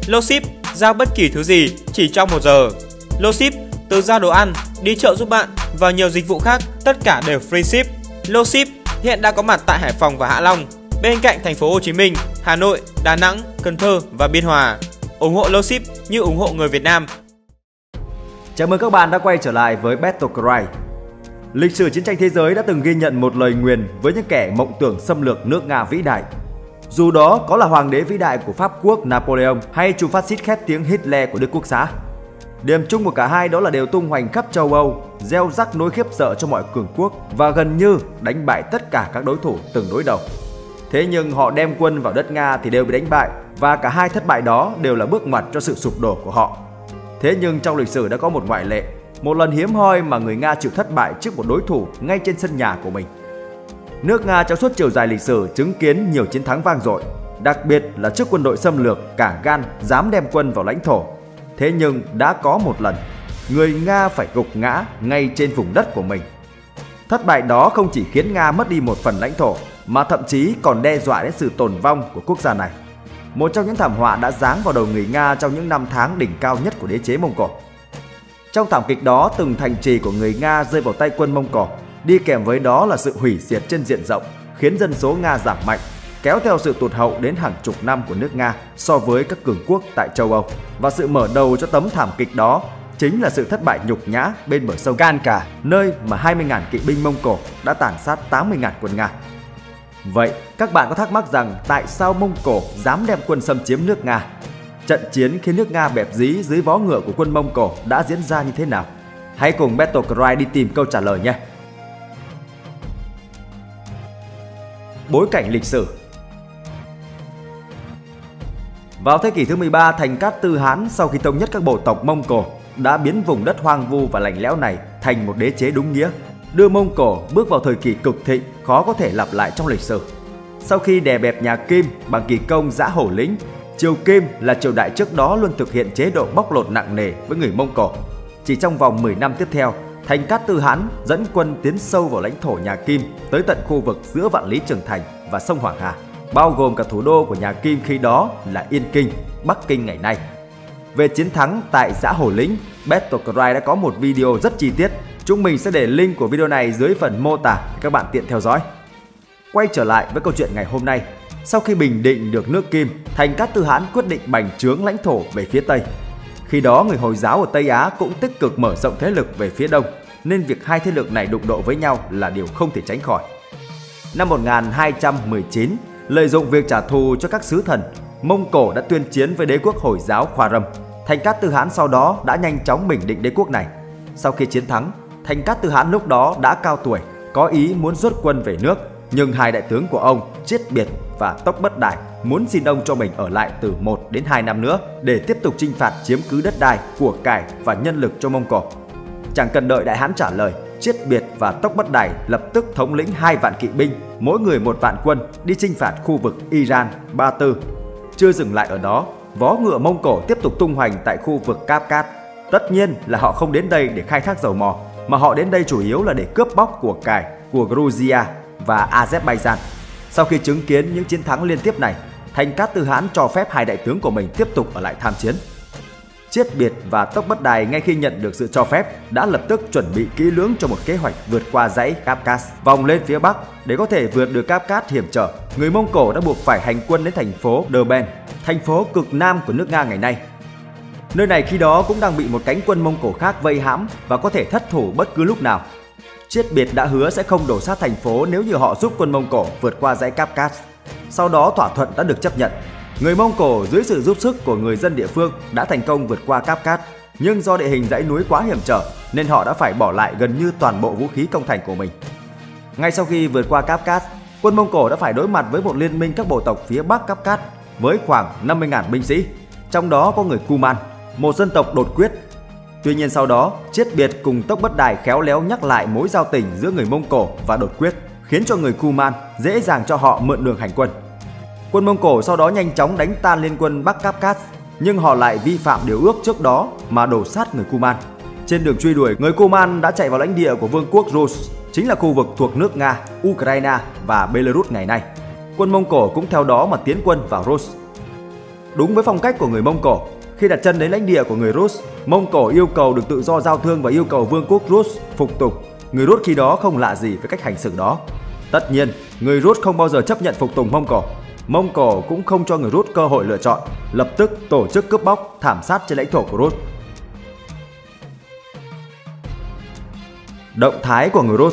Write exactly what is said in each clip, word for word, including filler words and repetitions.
Loship giao bất kỳ thứ gì chỉ trong một giờ. Loship từ giao đồ ăn, đi chợ giúp bạn và nhiều dịch vụ khác, tất cả đều free ship. Loship hiện đã có mặt tại Hải Phòng và Hạ Long, bên cạnh thành phố Hồ Chí Minh, Hà Nội, Đà Nẵng, Cần Thơ và Biên Hòa. Ủng hộ Loship như ủng hộ người Việt Nam. Chào mừng các bạn đã quay trở lại với Battlecry. Lịch sử chiến tranh thế giới đã từng ghi nhận một lời nguyền với những kẻ mộng tưởng xâm lược nước Nga vĩ đại. Dù đó có là hoàng đế vĩ đại của Pháp quốc Napoleon hay chủ phát xít khét tiếng Hitler của Đức Quốc xã. Điểm chung của cả hai đó là đều tung hoành khắp châu Âu, gieo rắc nỗi khiếp sợ cho mọi cường quốc và gần như đánh bại tất cả các đối thủ từng đối đầu. Thế nhưng họ đem quân vào đất Nga thì đều bị đánh bại, và cả hai thất bại đó đều là bước ngoặt cho sự sụp đổ của họ. Thế nhưng trong lịch sử đã có một ngoại lệ, một lần hiếm hoi mà người Nga chịu thất bại trước một đối thủ ngay trên sân nhà của mình. Nước Nga trong suốt chiều dài lịch sử chứng kiến nhiều chiến thắng vang dội, đặc biệt là trước quân đội xâm lược cả gan dám đem quân vào lãnh thổ. Thế nhưng đã có một lần, người Nga phải gục ngã ngay trên vùng đất của mình. Thất bại đó không chỉ khiến Nga mất đi một phần lãnh thổ, mà thậm chí còn đe dọa đến sự tồn vong của quốc gia này. Một trong những thảm họa đã giáng vào đầu người Nga trong những năm tháng đỉnh cao nhất của đế chế Mông Cổ. Trong thảm kịch đó, từng thành trì của người Nga rơi vào tay quân Mông Cổ, đi kèm với đó là sự hủy diệt trên diện rộng, khiến dân số Nga giảm mạnh, kéo theo sự tụt hậu đến hàng chục năm của nước Nga so với các cường quốc tại châu Âu. Và sự mở đầu cho tấm thảm kịch đó chính là sự thất bại nhục nhã bên bờ sông Kanka, nơi mà hai mươi nghìn kỵ binh Mông Cổ đã tàn sát tám mươi nghìn quân Nga. Vậy các bạn có thắc mắc rằng tại sao Mông Cổ dám đem quân xâm chiếm nước Nga? Trận chiến khiến nước Nga bẹp dí dưới vó ngựa của quân Mông Cổ đã diễn ra như thế nào? Hãy cùng Battlecry đi tìm câu trả lời nhé! Bối cảnh lịch sử. Vào thế kỷ thứ mười ba, thành Cát Tư Hán sau khi thống nhất các bộ tộc Mông Cổ đã biến vùng đất hoang vu và lạnh lẽo này thành một đế chế đúng nghĩa, đưa Mông Cổ bước vào thời kỳ cực thịnh khó có thể lặp lại trong lịch sử. Sau khi đè bẹp nhà Kim bằng kỳ công giã hổ lĩnh, triều Kim là triều đại trước đó luôn thực hiện chế độ bóc lột nặng nề với người Mông Cổ. Chỉ trong vòng mười năm tiếp theo, thành Cát Tư Hán dẫn quân tiến sâu vào lãnh thổ nhà Kim tới tận khu vực giữa Vạn Lý Trường Thành và sông Hoàng Hà, bao gồm cả thủ đô của nhà Kim khi đó là Yên Kinh, Bắc Kinh ngày nay. Về chiến thắng tại giã hổ lĩnh, Battlecry đã có một video rất chi tiết. Chúng mình sẽ để link của video này dưới phần mô tả để các bạn tiện theo dõi. Quay trở lại với câu chuyện ngày hôm nay. Sau khi bình định được nước Kim, thành Cát Tư Hán quyết định bành trướng lãnh thổ về phía Tây. Khi đó người Hồi giáo ở Tây Á cũng tích cực mở rộng thế lực về phía Đông, nên việc hai thế lực này đụng độ với nhau là điều không thể tránh khỏi. Năm một nghìn hai trăm mười chín, lợi dụng việc trả thù cho các sứ thần, Mông Cổ đã tuyên chiến với đế quốc Hồi giáo Khoa Râm. Thành Cát Tư Hán sau đó đã nhanh chóng bình định đế quốc này. Sau khi chiến thắng, thành Cát Tư Hán lúc đó đã cao tuổi, có ý muốn rút quân về nước, nhưng hai đại tướng của ông Chiết Biệt và Tốc Bất Đài muốn xin ông cho mình ở lại từ một đến hai năm nữa để tiếp tục chinh phạt chiếm cứ đất đai, của cải và nhân lực cho Mông Cổ. Chẳng cần đợi đại hán trả lời, Chiết Biệt và Tốc Bất Đài lập tức thống lĩnh hai vạn kỵ binh, mỗi người một vạn quân đi chinh phạt khu vực Iran, Ba Tư. Chưa dừng lại ở đó, vó ngựa Mông Cổ tiếp tục tung hoành tại khu vực Cáp-Cát. Tất nhiên là họ không đến đây để khai thác dầu mỏ, mà họ đến đây chủ yếu là để cướp bóc của cải của Georgia và Azerbaijan. Sau khi chứng kiến những chiến thắng liên tiếp này, thành Cát Tư Hán cho phép hai đại tướng của mình tiếp tục ở lại tham chiến. Chiết Biệt và Tốc Bất Đài ngay khi nhận được sự cho phép đã lập tức chuẩn bị kỹ lưỡng cho một kế hoạch vượt qua dãy Cáp-Cát, vòng lên phía bắc. Để có thể vượt được Cáp-Cát hiểm trở, người Mông Cổ đã buộc phải hành quân đến thành phố Derben, thành phố cực nam của nước Nga ngày nay. Nơi này khi đó cũng đang bị một cánh quân Mông Cổ khác vây hãm và có thể thất thủ bất cứ lúc nào. Chiết Biệt đã hứa sẽ không đổ sát thành phố nếu như họ giúp quân Mông Cổ vượt qua dãy Cáp-Cát. Sau đó thỏa thuận đã được chấp nhận. Người Mông Cổ dưới sự giúp sức của người dân địa phương đã thành công vượt qua Cáp-Cát, nhưng do địa hình dãy núi quá hiểm trở nên họ đã phải bỏ lại gần như toàn bộ vũ khí công thành của mình. Ngay sau khi vượt qua Cáp-Cát, quân Mông Cổ đã phải đối mặt với một liên minh các bộ tộc phía bắc Cáp-Cát với khoảng năm mươi nghìn binh sĩ, trong đó có người Cuman, một dân tộc đột quyết. Tuy nhiên sau đó, Chiết Biệt cùng Tốc Bất Đài khéo léo nhắc lại mối giao tình giữa người Mông Cổ và đột quyết, khiến cho người Cuman dễ dàng cho họ mượn đường hành quân. Quân Mông Cổ sau đó nhanh chóng đánh tan liên quân Bắc Cáp-Cát, nhưng họ lại vi phạm điều ước trước đó mà đổ sát người Cuman. Trên đường truy đuổi, người Cuman đã chạy vào lãnh địa của Vương quốc Rus, chính là khu vực thuộc nước Nga, Ukraine và Belarus ngày nay. Quân Mông Cổ cũng theo đó mà tiến quân vào Rus. Đúng với phong cách của người Mông Cổ, khi đặt chân đến lãnh địa của người Rus, Mông Cổ yêu cầu được tự do giao thương và yêu cầu vương quốc Rus phục tùng. Người Rus khi đó không lạ gì với cách hành xử đó. Tất nhiên, người Rus không bao giờ chấp nhận phục tùng Mông Cổ. Mông Cổ cũng không cho người Rus cơ hội lựa chọn, lập tức tổ chức cướp bóc, thảm sát trên lãnh thổ của Rus. Động thái của người Rus.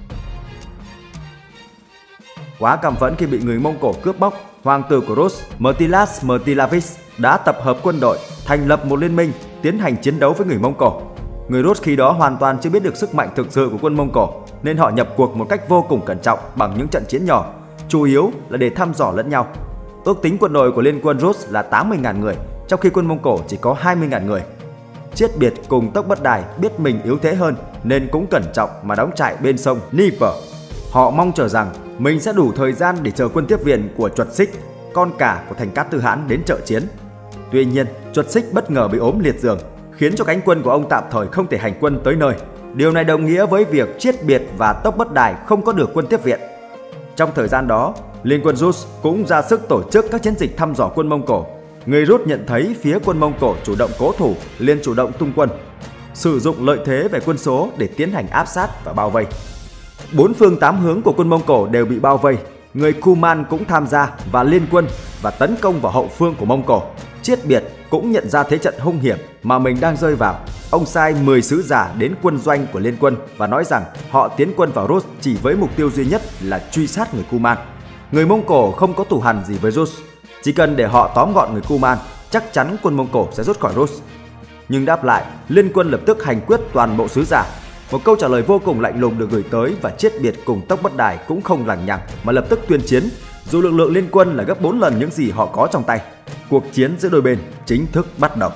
Quá căm phẫn khi bị người Mông Cổ cướp bóc, hoàng tử của Rus Mtilas Mtilavis đã tập hợp quân đội, thành lập một liên minh, tiến hành chiến đấu với người Mông Cổ. Người Rus khi đó hoàn toàn chưa biết được sức mạnh thực sự của quân Mông Cổ, nên họ nhập cuộc một cách vô cùng cẩn trọng bằng những trận chiến nhỏ, chủ yếu là để thăm dò lẫn nhau. Ước tính quân đội của Liên quân Rus là tám mươi nghìn người, trong khi quân Mông Cổ chỉ có hai mươi nghìn người. Chiết Biệt cùng Tốc Bất Đài biết mình yếu thế hơn nên cũng cẩn trọng mà đóng trại bên sông Dnieper. Họ mong chờ rằng mình sẽ đủ thời gian để chờ quân tiếp viện của Chuột Xích, con cả của thành Cát Tư Hãn, đến trợ chiến. Tuy nhiên, Chuột Xích bất ngờ bị ốm liệt giường, khiến cho cánh quân của ông tạm thời không thể hành quân tới nơi. Điều này đồng nghĩa với việc Chiết Biệt và Tốc Bất Đài không có được quân tiếp viện. Trong thời gian đó, Liên quân Rus cũng ra sức tổ chức các chiến dịch thăm dò quân Mông Cổ. Người Rus nhận thấy phía quân Mông Cổ chủ động cố thủ, liền chủ động tung quân, sử dụng lợi thế về quân số để tiến hành áp sát và bao vây. Bốn phương tám hướng của quân Mông Cổ đều bị bao vây. Người Cuman cũng tham gia và liên quân và tấn công vào hậu phương của Mông Cổ. Chiết Biệt cũng nhận ra thế trận hung hiểm mà mình đang rơi vào. Ông sai mười sứ giả đến quân doanh của liên quân và nói rằng họ tiến quân vào Rus chỉ với mục tiêu duy nhất là truy sát người Cuman. Người Mông Cổ không có thù hằn gì với Rus, chỉ cần để họ tóm gọn người Cuman, chắc chắn quân Mông Cổ sẽ rút khỏi Rus. Nhưng đáp lại, liên quân lập tức hành quyết toàn bộ sứ giả. Một câu trả lời vô cùng lạnh lùng được gửi tới và Chiết Biệt cùng Tốc Bất Đài cũng không lằng nhằng mà lập tức tuyên chiến, dù lực lượng liên quân là gấp bốn lần những gì họ có trong tay. Cuộc chiến giữa đôi bên chính thức bắt đầu.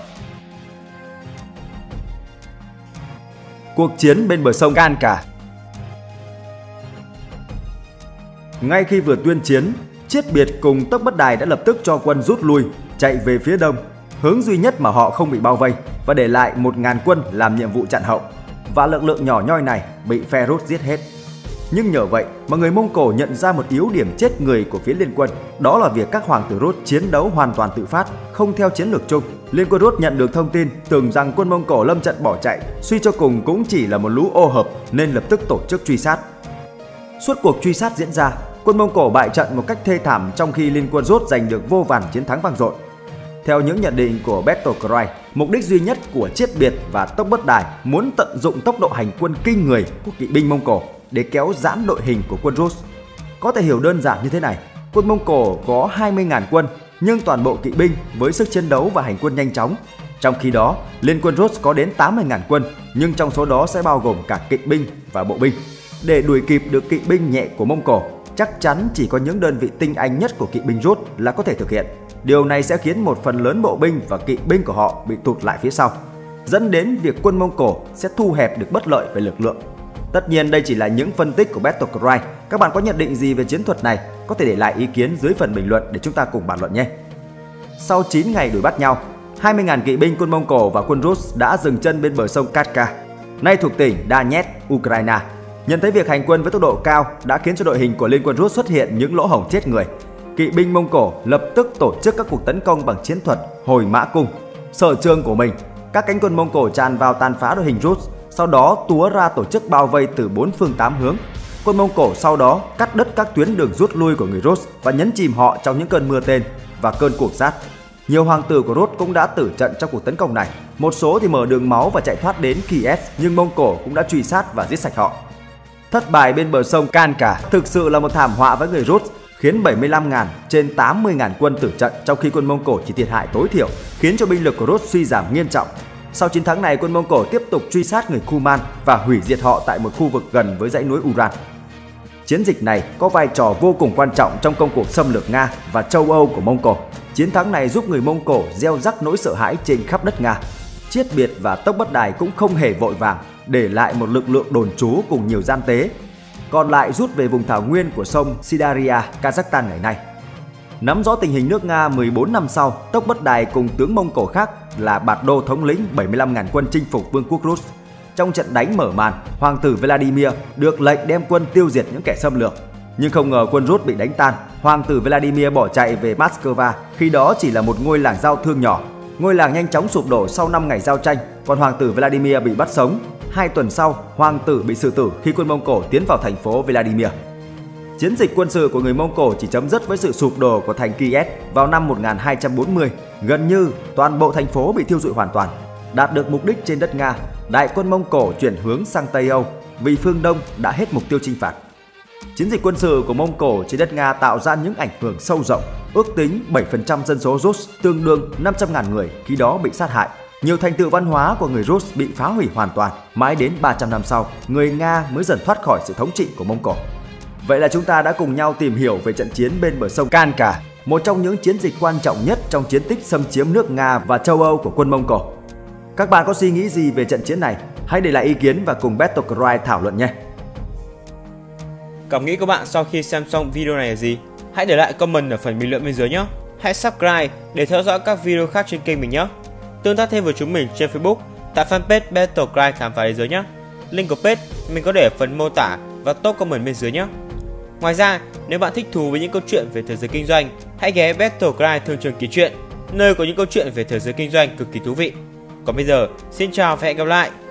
Cuộc chiến bên bờ sông Kanka. Ngay khi vừa tuyên chiến, Chiết Biệt cùng Tốc Bất Đài đã lập tức cho quân rút lui, chạy về phía đông, hướng duy nhất mà họ không bị bao vây, và để lại một nghìn quân làm nhiệm vụ chặn hậu. Và lực lượng nhỏ nhoi này bị phe Rus giết hết. Nhưng nhờ vậy mà người Mông Cổ nhận ra một yếu điểm chết người của phía liên quân, đó là việc các hoàng tử Rus chiến đấu hoàn toàn tự phát, không theo chiến lược chung. Liên quân Rus nhận được thông tin, tưởng rằng quân Mông Cổ lâm trận bỏ chạy, suy cho cùng cũng chỉ là một lũ ô hợp nên lập tức tổ chức truy sát. Suốt cuộc truy sát diễn ra, quân Mông Cổ bại trận một cách thê thảm, trong khi liên quân Rus giành được vô vàn chiến thắng vang dội. Theo những nhận định của Battle Cry, mục đích duy nhất của Chiết Biệt và Tốc Bất Đài muốn tận dụng tốc độ hành quân kinh người của kỵ binh Mông Cổ để kéo giãn đội hình của quân Rus. Có thể hiểu đơn giản như thế này: quân Mông Cổ có hai mươi nghìn quân, nhưng toàn bộ kỵ binh với sức chiến đấu và hành quân nhanh chóng. Trong khi đó, liên quân Rus có đến tám mươi nghìn quân, nhưng trong số đó sẽ bao gồm cả kỵ binh và bộ binh. Để đuổi kịp được kỵ binh nhẹ của Mông Cổ, chắc chắn chỉ có những đơn vị tinh anh nhất của kỵ binh Rus là có thể thực hiện. Điều này sẽ khiến một phần lớn bộ binh và kỵ binh của họ bị tụt lại phía sau, dẫn đến việc quân Mông Cổ sẽ thu hẹp được bất lợi về lực lượng. Tất nhiên đây chỉ là những phân tích của Battle Cry. Các bạn có nhận định gì về chiến thuật này? Có thể để lại ý kiến dưới phần bình luận để chúng ta cùng bàn luận nhé. Sau chín ngày đuổi bắt nhau, hai mươi nghìn kỵ binh quân Mông Cổ và quân Rus đã dừng chân bên bờ sông Katka, nay thuộc tỉnh Donetsk, Ukraine. Nhận thấy việc hành quân với tốc độ cao đã khiến cho đội hình của liên quân Rus xuất hiện những lỗ hổng chết người. Kỵ binh Mông Cổ lập tức tổ chức các cuộc tấn công bằng chiến thuật hồi mã cung, sở trường của mình. Các cánh quân Mông Cổ tràn vào tàn phá đội hình Rus, sau đó túa ra tổ chức bao vây từ bốn phương tám hướng. Quân Mông Cổ sau đó cắt đứt các tuyến đường rút lui của người Rus và nhấn chìm họ trong những cơn mưa tên và cơn cuồng sát. Nhiều hoàng tử của Rus cũng đã tử trận trong cuộc tấn công này. Một số thì mở đường máu và chạy thoát đến Kiev, nhưng Mông Cổ cũng đã truy sát và giết sạch họ. Thất bại bên bờ sông Kanka thực sự là một thảm họa với người Rus, khiến bảy mươi lăm nghìn trên tám mươi nghìn quân tử trận, trong khi quân Mông Cổ chỉ thiệt hại tối thiểu, khiến cho binh lực của Rus suy giảm nghiêm trọng. Sau chiến thắng này, quân Mông Cổ tiếp tục truy sát người Cuman và hủy diệt họ tại một khu vực gần với dãy núi Uran. Chiến dịch này có vai trò vô cùng quan trọng trong công cuộc xâm lược Nga và châu Âu của Mông Cổ. Chiến thắng này giúp người Mông Cổ gieo rắc nỗi sợ hãi trên khắp đất Nga. Chiết Biệt và Tốc Bất Đài cũng không hề vội vàng, để lại một lực lượng đồn trú cùng nhiều gian tế, còn lại rút về vùng thảo nguyên của sông Sidaria, Kazakhstan ngày nay. Nắm rõ tình hình nước Nga mười bốn năm sau, Tốc Bất Đài cùng tướng Mông Cổ khác là Bạt Đô thống lĩnh bảy mươi lăm nghìn quân chinh phục vương quốc Rus. Trong trận đánh mở màn, hoàng tử Vladimir được lệnh đem quân tiêu diệt những kẻ xâm lược. Nhưng không ngờ quân Rus bị đánh tan, hoàng tử Vladimir bỏ chạy về Moscow, khi đó chỉ là một ngôi làng giao thương nhỏ. Ngôi làng nhanh chóng sụp đổ sau năm ngày giao tranh, còn hoàng tử Vladimir bị bắt sống. Hai tuần sau, hoàng tử bị xử tử khi quân Mông Cổ tiến vào thành phố Vladimir. Chiến dịch quân sự của người Mông Cổ chỉ chấm dứt với sự sụp đổ của thành Kiev vào năm một nghìn hai trăm bốn mươi. Gần như toàn bộ thành phố bị thiêu rụi hoàn toàn. Đạt được mục đích trên đất Nga, đại quân Mông Cổ chuyển hướng sang Tây Âu vì phương Đông đã hết mục tiêu chinh phạt. Chiến dịch quân sự của Mông Cổ trên đất Nga tạo ra những ảnh hưởng sâu rộng. Ước tính bảy phần trăm dân số Rus tương đương năm trăm nghìn người khi đó bị sát hại. Nhiều thành tựu văn hóa của người Rus bị phá hủy hoàn toàn. Mãi đến ba trăm năm sau, người Nga mới dần thoát khỏi sự thống trị của Mông Cổ. Vậy là chúng ta đã cùng nhau tìm hiểu về trận chiến bên bờ sông Kanka, một trong những chiến dịch quan trọng nhất trong chiến tích xâm chiếm nước Nga và châu Âu của quân Mông Cổ. Các bạn có suy nghĩ gì về trận chiến này? Hãy để lại ý kiến và cùng Battlecry thảo luận nhé! Cảm nghĩ của bạn sau khi xem xong video này là gì? Hãy để lại comment ở phần bình luận bên dưới nhé! Hãy subscribe để theo dõi các video khác trên kênh mình nhé! Tương tác thêm với chúng mình trên Facebook tại fanpage Battlecry khám phá thế giới nhé! Link của page mình có để ở phần mô tả và top comment bên dưới nhé! Ngoài ra, nếu bạn thích thú với những câu chuyện về thế giới kinh doanh, hãy ghé Battlecry Thương trường ký chuyện, nơi có những câu chuyện về thế giới kinh doanh cực kỳ thú vị. Còn bây giờ, xin chào và hẹn gặp lại!